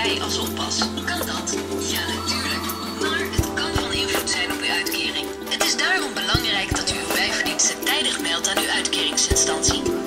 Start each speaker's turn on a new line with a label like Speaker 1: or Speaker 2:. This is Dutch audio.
Speaker 1: vrij als oppas. Kan dat? Ja, natuurlijk. Maar het kan van invloed zijn op uw uitkering. Het is daarom belangrijk dat u uw bijverdiensten tijdig meldt aan uw uitkeringsinstantie.